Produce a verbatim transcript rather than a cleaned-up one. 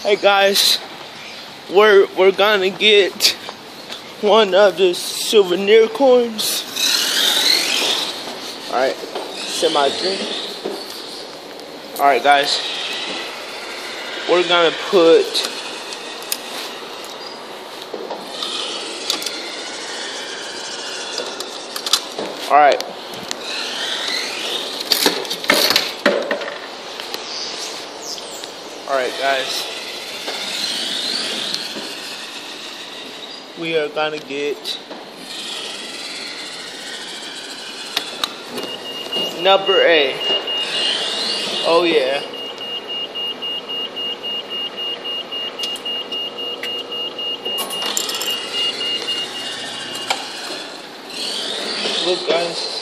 Hey guys, we're we're gonna get one of the souvenir coins. Alright, set my drink. Alright guys, we're gonna put Alright. Alright guys. We are gonna get number A. Oh yeah. Look guys.